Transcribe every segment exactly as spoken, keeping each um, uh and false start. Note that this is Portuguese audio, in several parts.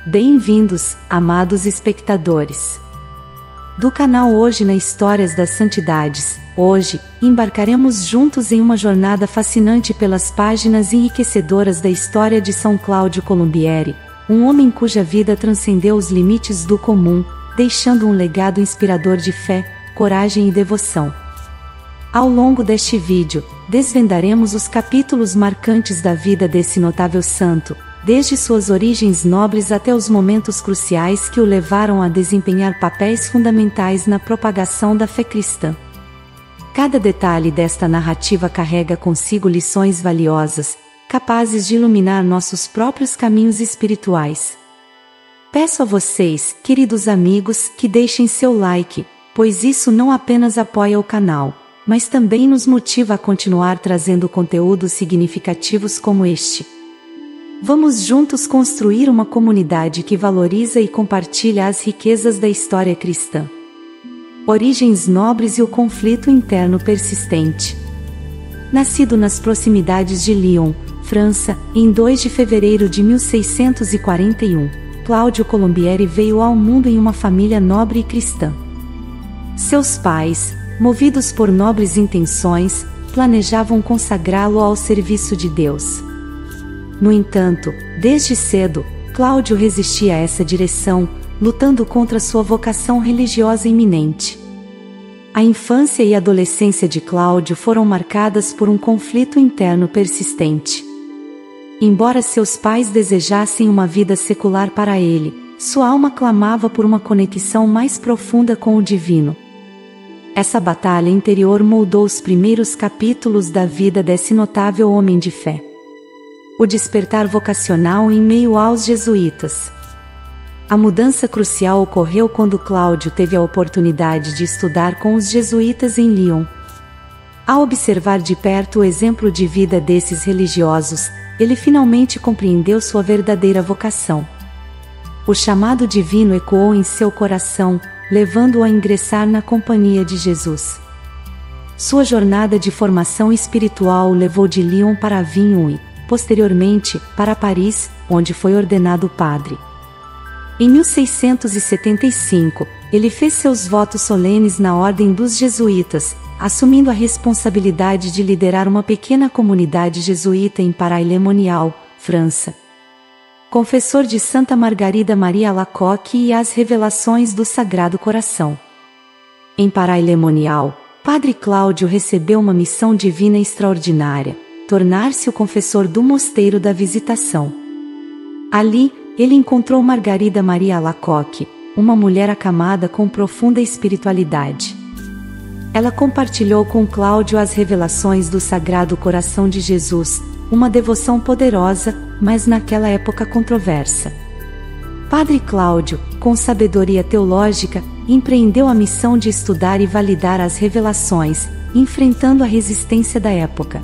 Bem-vindos, amados espectadores do canal Hoje na Histórias das Santidades. Hoje, embarcaremos juntos em uma jornada fascinante pelas páginas enriquecedoras da história de São Cláudio Colombiere, um homem cuja vida transcendeu os limites do comum, deixando um legado inspirador de fé, coragem e devoção. Ao longo deste vídeo, desvendaremos os capítulos marcantes da vida desse notável santo, desde suas origens nobres até os momentos cruciais que o levaram a desempenhar papéis fundamentais na propagação da fé cristã. Cada detalhe desta narrativa carrega consigo lições valiosas, capazes de iluminar nossos próprios caminhos espirituais. Peço a vocês, queridos amigos, que deixem seu like, pois isso não apenas apoia o canal, mas também nos motiva a continuar trazendo conteúdos significativos como este. Vamos juntos construir uma comunidade que valoriza e compartilha as riquezas da história cristã. Origens nobres e o conflito interno persistente. Nascido nas proximidades de Lyon, França, em dois de fevereiro de mil seiscentos e quarenta e um, Cláudio Colombiere veio ao mundo em uma família nobre e cristã. Seus pais, movidos por nobres intenções, planejavam consagrá-lo ao serviço de Deus. No entanto, desde cedo, Cláudio resistia a essa direção, lutando contra sua vocação religiosa iminente. A infância e adolescência de Cláudio foram marcadas por um conflito interno persistente. Embora seus pais desejassem uma vida secular para ele, sua alma clamava por uma conexão mais profunda com o divino. Essa batalha interior moldou os primeiros capítulos da vida desse notável homem de fé. O despertar vocacional em meio aos jesuítas. A mudança crucial ocorreu quando Cláudio teve a oportunidade de estudar com os jesuítas em Lyon. Ao observar de perto o exemplo de vida desses religiosos, ele finalmente compreendeu sua verdadeira vocação. O chamado divino ecoou em seu coração, levando-o a ingressar na companhia de Jesus. Sua jornada de formação espiritual o levou de Lyon para Avignon e, posteriormente, para Paris, onde foi ordenado padre. Em mil seiscentos e setenta e cinco, ele fez seus votos solenes na Ordem dos Jesuítas, assumindo a responsabilidade de liderar uma pequena comunidade jesuíta em Paray-le-Monial, França. Confessor de Santa Margarida Maria Alacoque e as Revelações do Sagrado Coração. Em Paray-le-Monial, Padre Cláudio recebeu uma missão divina extraordinária: tornar-se o confessor do Mosteiro da Visitação. Ali, ele encontrou Margarida Maria Alacoque, uma mulher acamada com profunda espiritualidade. Ela compartilhou com Cláudio as revelações do Sagrado Coração de Jesus, uma devoção poderosa, mas naquela época controversa. Padre Cláudio, com sabedoria teológica, empreendeu a missão de estudar e validar as revelações, enfrentando a resistência da época.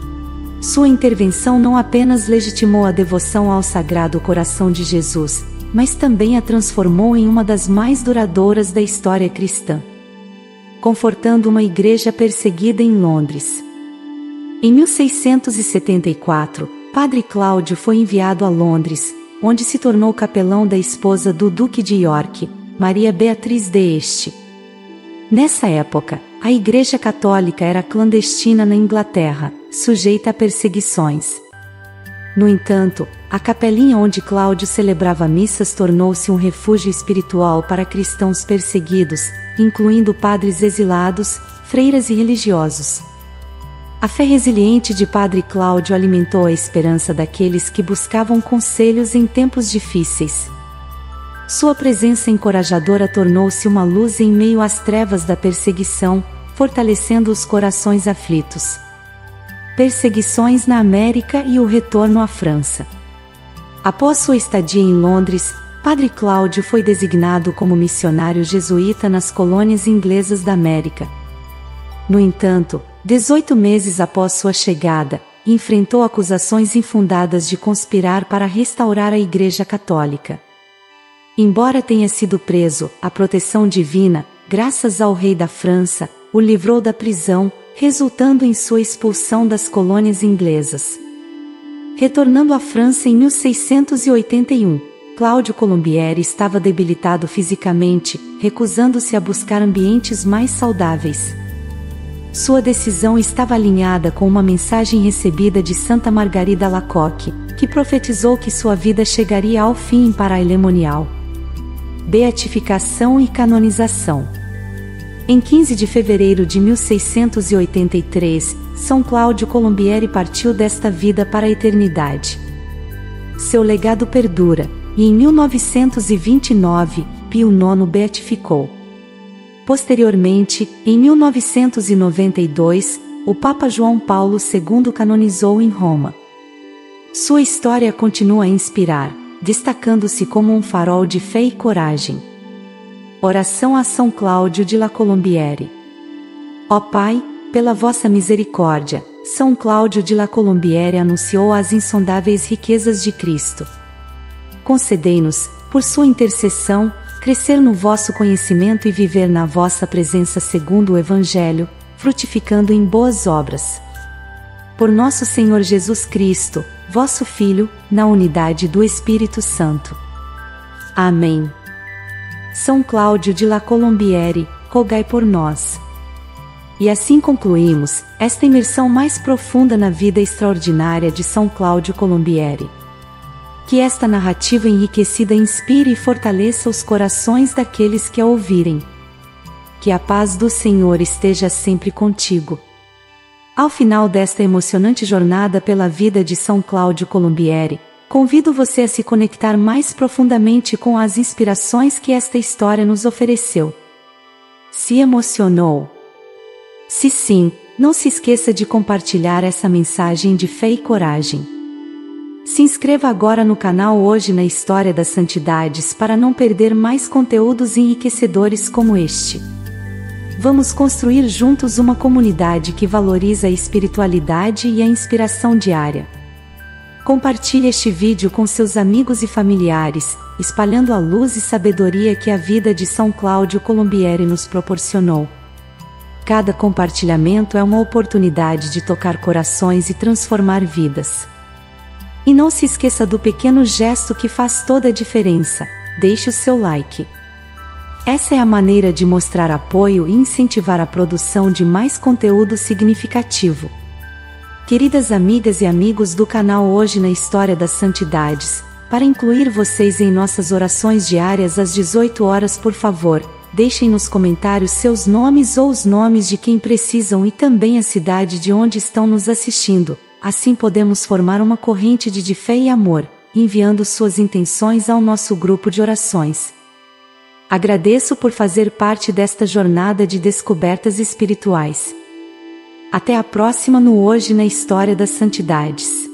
Sua intervenção não apenas legitimou a devoção ao Sagrado Coração de Jesus, mas também a transformou em uma das mais duradouras da história cristã, confortando uma igreja perseguida em Londres. Em mil seiscentos e setenta e quatro, Padre Cláudio foi enviado a Londres, onde se tornou capelão da esposa do Duque de York, Maria Beatriz d'Este. Nessa época, a Igreja Católica era clandestina na Inglaterra, sujeita a perseguições. No entanto, a capelinha onde Cláudio celebrava missas tornou-se um refúgio espiritual para cristãos perseguidos, incluindo padres exilados, freiras e religiosos. A fé resiliente de Padre Cláudio alimentou a esperança daqueles que buscavam conselhos em tempos difíceis. Sua presença encorajadora tornou-se uma luz em meio às trevas da perseguição, fortalecendo os corações aflitos. Perseguições na América e o retorno à França. Após sua estadia em Londres, Padre Cláudio foi designado como missionário jesuíta nas colônias inglesas da América. No entanto, dezoito meses após sua chegada, enfrentou acusações infundadas de conspirar para restaurar a Igreja Católica. Embora tenha sido preso, a proteção divina, graças ao rei da França, o livrou da prisão, resultando em sua expulsão das colônias inglesas. Retornando à França em mil seiscentos e oitenta e um, Cláudio Colombieri estava debilitado fisicamente, recusando-se a buscar ambientes mais saudáveis. Sua decisão estava alinhada com uma mensagem recebida de Santa Margarida Alacoque, que profetizou que sua vida chegaria ao fim em paraelemonial. Beatificação e canonização. Em quinze de fevereiro de mil seiscentos e oitenta e três, São Cláudio Colombieri partiu desta vida para a eternidade. Seu legado perdura, e em mil novecentos e vinte e nove, Pio nono beatificou. Posteriormente, em mil novecentos e noventa e dois, o Papa João Paulo segundo canonizou em Roma. Sua história continua a inspirar, destacando-se como um farol de fé e coragem. Oração a São Cláudio de La Colombiere. Ó Pai, pela vossa misericórdia, São Cláudio de La Colombiere anunciou as insondáveis riquezas de Cristo. Concedei-nos, por sua intercessão, crescer no vosso conhecimento e viver na vossa presença segundo o Evangelho, frutificando em boas obras. Por nosso Senhor Jesus Cristo, vosso Filho, na unidade do Espírito Santo. Amém. São Cláudio de La Colombiere, rogai por nós. E assim concluímos esta imersão mais profunda na vida extraordinária de São Cláudio Colombieri. Que esta narrativa enriquecida inspire e fortaleça os corações daqueles que a ouvirem. Que a paz do Senhor esteja sempre contigo. Ao final desta emocionante jornada pela vida de São Cláudio Colombieri, convido você a se conectar mais profundamente com as inspirações que esta história nos ofereceu. Se emocionou? Se sim, não se esqueça de compartilhar essa mensagem de fé e coragem. Se inscreva agora no canal Hoje na História das Santidades para não perder mais conteúdos enriquecedores como este. Vamos construir juntos uma comunidade que valoriza a espiritualidade e a inspiração diária. Compartilhe este vídeo com seus amigos e familiares, espalhando a luz e sabedoria que a vida de São Cláudio Colombieri nos proporcionou. Cada compartilhamento é uma oportunidade de tocar corações e transformar vidas. E não se esqueça do pequeno gesto que faz toda a diferença: deixe o seu like. Essa é a maneira de mostrar apoio e incentivar a produção de mais conteúdo significativo. Queridas amigas e amigos do canal Hoje na História das Santidades, para incluir vocês em nossas orações diárias às dezoito horas, por favor, deixem nos comentários seus nomes ou os nomes de quem precisam e também a cidade de onde estão nos assistindo. Assim podemos formar uma corrente de, de fé e amor, enviando suas intenções ao nosso grupo de orações. Agradeço por fazer parte desta jornada de descobertas espirituais. Até a próxima no Hoje na História das Santidades.